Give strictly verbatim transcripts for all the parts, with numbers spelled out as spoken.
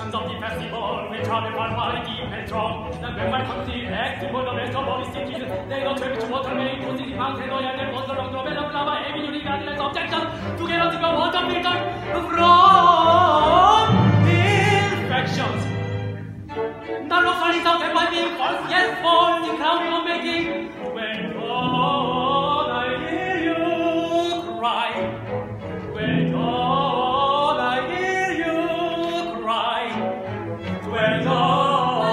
attractions of the festival, which are the one by deep and strong. And when my country acts, the word of rest of all is cities, they don't turn to water, may go to the mountain, or and water of the of lava, every unique and objection to get out of the water filter from infections. Now, no sun is out and by being false, yes, false, the crown you're making. When God, I hear you cry. When God, I hear you cry. When God.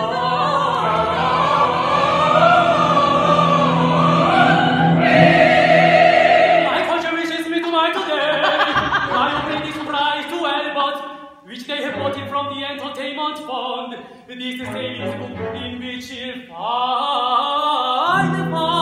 Which they have bought in from the entertainment fund. This is a book in which you'll find the